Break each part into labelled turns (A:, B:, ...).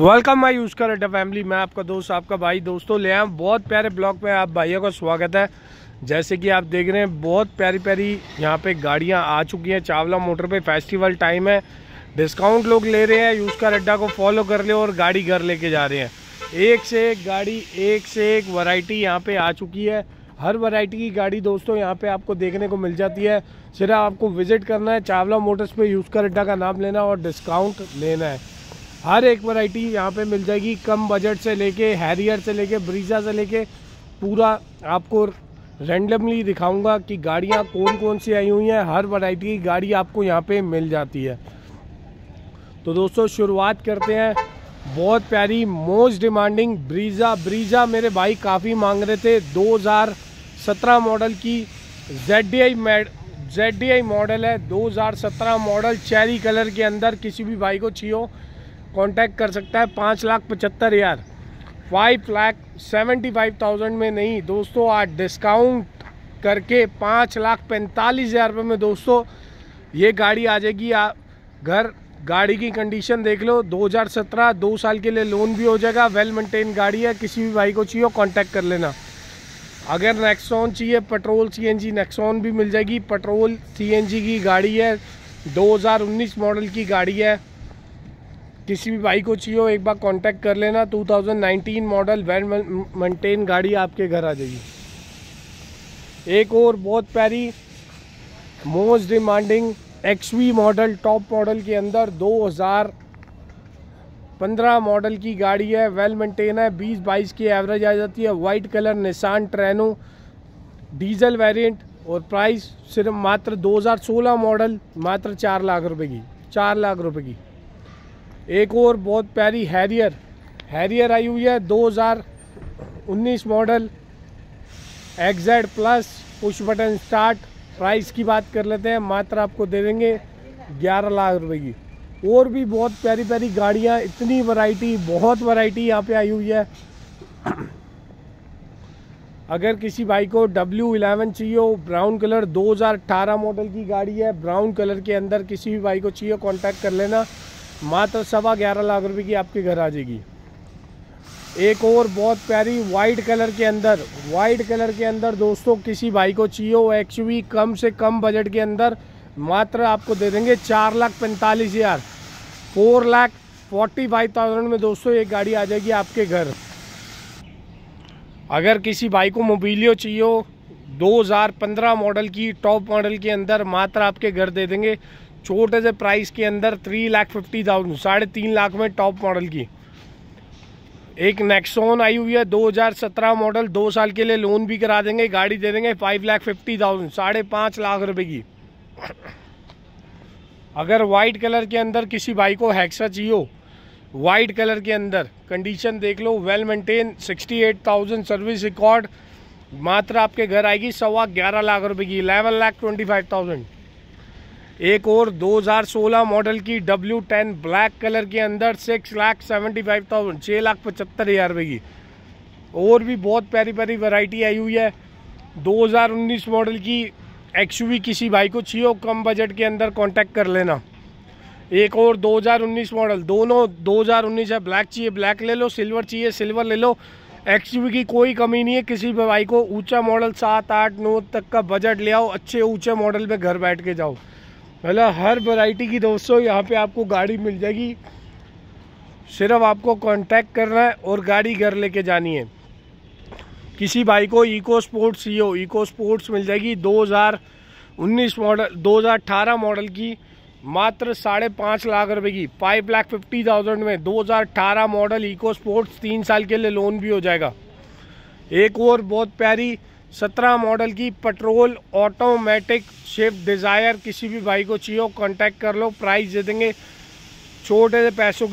A: Welcome my use कर अड्डा family. मैं आपका दोस्त आपका भाई दोस्तों ले आया बहुत प्यारे ब्लॉग में आप भाइयों का स्वागत है। जैसे कि आप देख रहे हैं बहुत प्यारी प्यारी यहाँ पे गाड़ियाँ आ चुकी हैं चावला मोटर पे। फेस्टिवल टाइम है, डिस्काउंट लोग ले रहे हैं। यूज कर अड्डा को फॉलो कर ले और गाड़ी घर लेके जा रहे हैं। एक से एक गाड़ी, एक से एक वैरायटी यहाँ पे आ चुकी है। हर वैरायटी की गाड़ी दोस्तों यहाँ पे आपको देखने को मिल जाती है। सिर्फ आपको विजिट करना है, चावला मोटर्स पे यूज कर अड्डा का नाम लेना और डिस्काउंट लेना है। हर एक वैरायटी यहाँ पे मिल जाएगी, कम बजट से लेके हैरियर से लेके ब्रीजा से लेके पूरा आपको रैंडमली दिखाऊंगा कि गाड़ियाँ कौन कौन सी आई हुई हैं। हर वैरायटी की गाड़ी आपको यहाँ पे मिल जाती है। तो दोस्तों शुरुआत करते हैं। बहुत प्यारी मोस्ट डिमांडिंग ब्रीजा मेरे भाई काफ़ी मांग रहे थे। 2017 मॉडल की ZDI मॉडल है। 2017 मॉडल चेरी कलर के अंदर। किसी भी भाई को चाहिए कांटेक्ट कर सकता है। 5,75,000 5,75,000 में नहीं दोस्तों, आज डिस्काउंट करके 5,45,000 रुपये में दोस्तों ये गाड़ी आ जाएगी आप घर। गाड़ी की कंडीशन देख लो, 2017 2 साल के लिए लोन भी हो जाएगा। वेल मेंटेन गाड़ी है। किसी भी भाई को चाहिए कांटेक्ट कर लेना। अगर नेक्सॉन चाहिए पेट्रोल CNG नेक्सॉन भी मिल जाएगी। पेट्रोल CNG की गाड़ी है, 2019 मॉडल की गाड़ी है। किसी भी भाई को चाहिए एक बार कांटेक्ट कर लेना। 2019 मॉडल वेल मेंटेन गाड़ी आपके घर आ जाएगी। एक और बहुत प्यारी most demanding XV model top model के अंदर 2015 मॉडल की गाड़ी है। वेल मेंटेन है, 20-22 की एवरेज आ जाती है। White colour Nissan Terrano diesel variant और प्राइस सिर्फ मात्र 2016 मॉडल मात्र 4 लाख रुपए की। 4 लाख रुपए की। एक और बहुत प्यारी हैरियर आई हुई है, 2019 model XZ plus push button start. Price की बात कर लेते हैं, मात्र आपको दे देंगे 11 लाख रुपए की। और भी बहुत प्यारी प्यारी गाड़ियाँ, इतनी वैरायटी, बहुत वैरायटी यहाँ पे आई हुई है। अगर किसी भाई को W11 चाहिए हो, ब्राउन कलर 2018 मॉडल की गाड़ी है। ब्राउन कलर के अंदर किसी भी भाई को चाहिए कांटेक्ट कर लेना। मात्र 11.25 लाख रुपए की आपके घर आ जाएगी। एक और बहुत प्यारी वाइट कलर के अंदर दोस्तों किसी भाई को चाहिए हो XV कम से कम बजट के अंदर, मात्र आपको दे देंगे 4,45,000 4,45,000 में दोस्तों एक गाड़ी आ जाएगी आपके घर। अगर किसी भाई को मोबिलियो चाहिए हो 2015 मॉडल की टॉप मॉडल के अंदर, मात्र आपके घर दे देंगे छोटे से प्राइस के अंदर 3,50,000 3.5 लाख में टॉप मॉडल की। एक नेक्सॉन आई हुई है 2017 मॉडल, 2 साल के लिए लोन भी करा देंगे। गाड़ी दे देंगे 5,50,000 5.5 लाख रुपए की। अगर वाइट कलर के अंदर किसी भाई को हेक्सा चाहिए हो, वाइट कलर के अंदर कंडीशन देख लो, वेल मेंटेन 68,000 सर्विस रिकॉर्ड, मात्र आपके घर आएगी 11.25 लाख रुपए की। 11,25,000। एक और 2016 मॉडल की W10 ब्लैक कलर के अंदर 6,75,000 6,75,000 रुपये की। और भी बहुत प्यारी प्यारी वैरायटी आई हुई है। 2019 मॉडल की XV किसी भाई को चाहिए कम बजट के अंदर कांटेक्ट कर लेना। एक और 2019 मॉडल, दोनों 2019 है। ब्लैक चाहिए ब्लैक ले लो, सिल्वर चाहिए सिल्वर ले लो। XV की कोई कमी नहीं है। किसी भी भाई को ऊंचा मॉडल 7, 8, 9 तक का बजट ले आओ, अच्छे ऊंचे मॉडल में घर बैठ के जाओ। मतलब हर वैरायटी की दोस्तों यहाँ पे आपको गाड़ी मिल जाएगी। सिर्फ आपको कांटेक्ट करना है और गाड़ी घर लेके जानी है। किसी भाई को इको स्पोर्ट्स चाहिए हो, इको स्पोर्ट्स मिल जाएगी 2019 मॉडल 2018 मॉडल की, मात्र 5.5 लाख रुपए की। 5,50,000 में 2018 मॉडल इको स्पोर्ट्स, 3 साल के लिए लोन भी हो जाएगा। एक और बहुत प्यारी 17 मॉडल की पेट्रोल ऑटोमेटिक स्विफ्ट डिज़ायर, किसी भी भाई को चाहिए कांटेक्ट कर लो। प्राइस दे देंगे छोटे से पैसों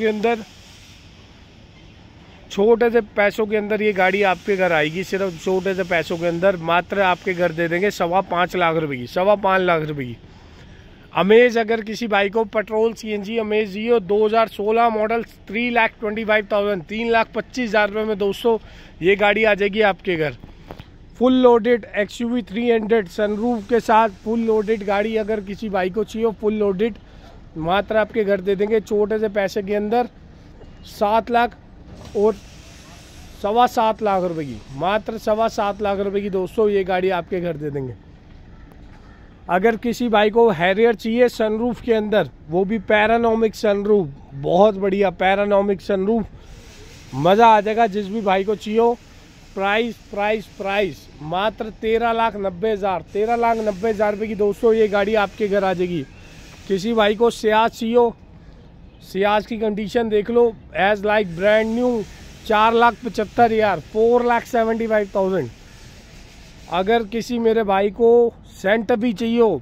A: के अंदर ये गाड़ी आपके घर आएगी। सिर्फ छोटे से पैसों के अंदर मात्र आपके घर दे देंगे 5.25 लाख रुपए की। 5.25 लाख रुपए की। अमेज अगर किसी भाई को पेट्रोल CNG अमेज जियो 2016 मॉडल 3,25,000 3,25,000 रुपये में दोस्तों ये गाड़ी आ जाएगी आपके घर। फुल लोडेड XUV 300 सनरूफ के साथ फुल लोडेड गाड़ी अगर किसी भाई को चाहिए फुल लोडेड, मात्र आपके घर दे देंगे छोटे से पैसे के अंदर 7 लाख और 7.25 लाख रुपए की, मात्र 7.25 लाख रुपए की दोस्तों ये गाड़ी आपके घर दे देंगे। अगर किसी भाई को हैरियर चाहिए सनरूफ के अंदर, वो भी पैरानोमिक सनरूफ, बहुत बढ़िया पैरानोमिक सनरूफ, मज़ा आ जाएगा जिस भी भाई को चाहिए। प्राइस मात्र 13,90,000, 13,90,000 रुपये की दोस्तों ये गाड़ी आपके घर आ जाएगी। किसी भाई को सियाज चाहिए, सियाज की कंडीशन देख लो, एज लाइक ब्रांड न्यू, 4,75,000, 4,75,000। अगर किसी मेरे भाई को सेंटफी चाहिए,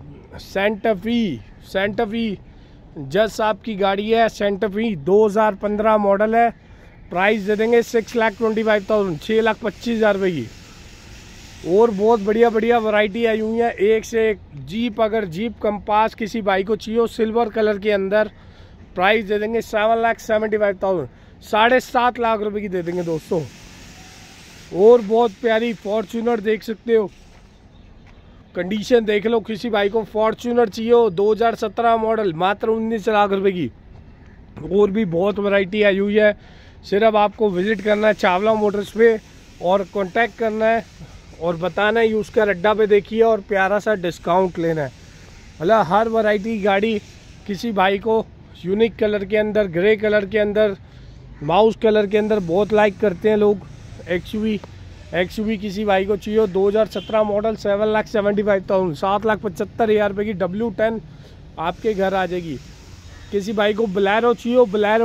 A: सेंटफी जज साहब की गाड़ी है, सेंटफी 2015 मॉडल है, प्राइस दे देंगे 6,25,000, 6,25,000 रुपये की। और बहुत बढ़िया बढ़िया वैरायटी आई हुई है, एक से एक जीप। अगर जीप कंपास किसी भाई को चाहिए सिल्वर कलर के अंदर, प्राइस दे देंगे 7,75,000, 7.5 लाख रुपए की दे देंगे दोस्तों। और बहुत प्यारी फॉर्च्यूनर देख सकते हो, कंडीशन देख लो। किसी भाई को फॉर्च्यूनर चाहिए 2017 मॉडल, मात्र 19 लाख रुपए की। और भी बहुत वैरायटी आई हुई है, सिर्फ आपको विजिट करना है चावला मोटर्स पे और कांटेक्ट करना है और बताना है यूज़ कर अड्डा पे देखिए और प्यारा सा डिस्काउंट लेना है। मतलब हर वैरायटी की गाड़ी किसी भाई को यूनिक कलर के अंदर, ग्रे कलर के अंदर, माउस कलर के अंदर बहुत लाइक करते हैं लोग। एक्सयूवी किसी भाई को चाहिए 2017 मॉडल, 7,75,000, 7,75,000 रुपये की W10 आपके घर आ जाएगी। किसी भाई को बोलेरो चाहिए,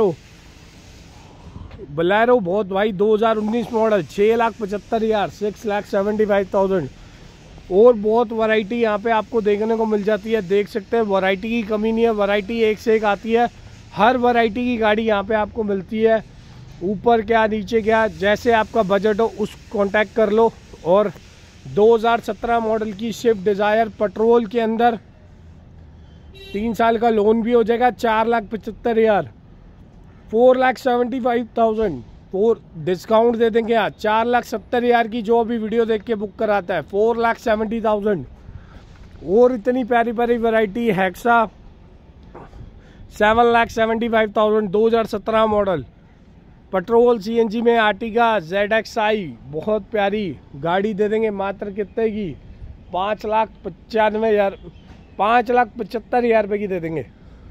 A: बोलेरो बहुत भाई 2019 मॉडल, 6,75,000, 6,75,000। और बहुत वैरायटी यहाँ पे आपको देखने को मिल जाती है, देख सकते हैं। वैरायटी की कमी नहीं है, वैरायटी एक से एक आती है, हर वैरायटी की गाड़ी यहाँ पे आपको मिलती है। ऊपर क्या नीचे क्या, जैसे आपका बजट हो उस कांटेक्ट कर लो। और 2017 मॉडल की स्विफ्ट डिज़ायर पेट्रोल के अंदर 3 साल का लोन भी हो जाएगा, 4,75,000, 4,75,000 4 डिस्काउंट दे देंगे आज, 4,70,000 की जो अभी वीडियो देख के बुक कराता है, 4,70,000। और इतनी प्यारी प्यारी variety Hexa 7,75,000, 2017 model petrol CNG में आर्टिगा ZXi, बहुत प्यारी गाड़ी दे देंगे मात्र कितने की, 5,95,000, 5,75,000 रुपये की दे देंगे।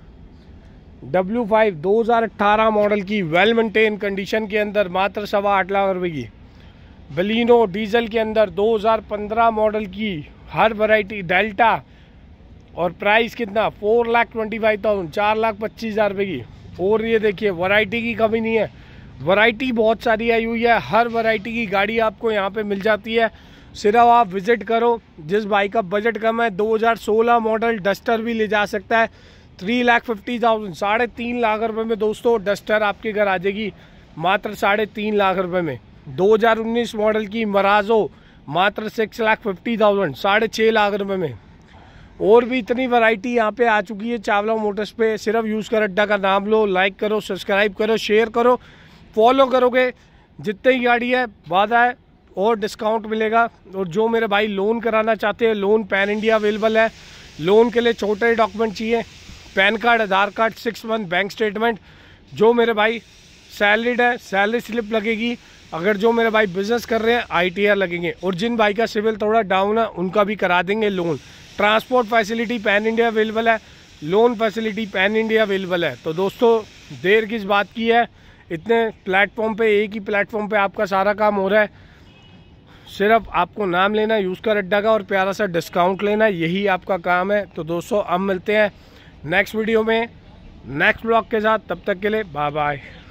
A: W5 2018 मॉडल की वेल मेंटेन कंडीशन के अंदर मात्र 8.25 लाख रुपए की। बलिनो डीजल के अंदर 2015 मॉडल की हर वैरायटी डेल्टा, और प्राइस कितना 4,25,000, 4,25,000 रुपये की। और ये देखिए वैरायटी की कमी नहीं है, वैरायटी बहुत सारी आई हुई है, हर वैरायटी की गाड़ी आपको यहाँ पे मिल जाती है। सिर्फ आप विजिट करो। जिस भाई का बजट कम है 2016 मॉडल डस्टर भी ले जा सकता है, 3,50,000, 3.5 लाख रुपए में दोस्तों डस्टर आपके घर आ जाएगी मात्र 3.5 लाख रुपए में। 2019 मॉडल की मराजो मात्र 6,50,000, 6.5 लाख रुपए में। और भी इतनी वैरायटी यहाँ पे आ चुकी है चावला मोटर्स पे। सिर्फ यूज़ कर अड्डा का नाम लो, लाइक करो, सब्सक्राइब करो, शेयर करो, फॉलो करोगे, जितनी गाड़ी है वादा है और डिस्काउंट मिलेगा। और जो मेरे भाई लोन कराना चाहते हैं, लोन पैन इंडिया अवेलेबल है। लोन के लिए छोटे डॉक्यूमेंट चाहिए, PAN card, Aadhaar card, 6 month bank statement. जो मेरे भाई सैलरीड है सैलरी स्लिप लगेगी। अगर जो मेरे भाई बिजनेस कर रहे हैं ITR लगेंगे। और जिन भाई का सिविल थोड़ा डाउन है उनका भी करा देंगे loan. Transport facility pan India available है, loan facility pan India available है। तो दोस्तों देर किस बात की है, इतने प्लेटफॉर्म पे, एक ही प्लेटफॉर्म पे आपका सारा काम हो रहा है। सिर्फ आपको नाम लेना है यूज़ कर अड्डा का और प्यारा सा डिस्काउंट लेना है, यही आपका काम है। तो दोस्तों अब मिलते हैं नेक्स्ट वीडियो में नेक्स्ट ब्लॉग के साथ, तब तक के लिए बाय बाय।